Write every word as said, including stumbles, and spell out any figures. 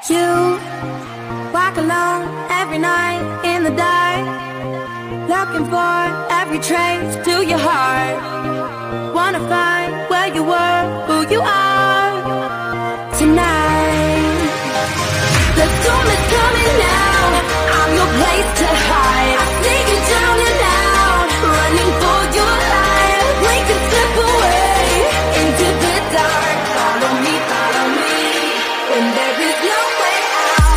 You walk alone every night in the dark, looking for every trace to your heart. Wanna find where you were, who you are tonight. The storm is coming now, I'm your place to hide. I see you down and out, running for your life. We can slip away into the dark. Follow me, follow me, when there is no way out.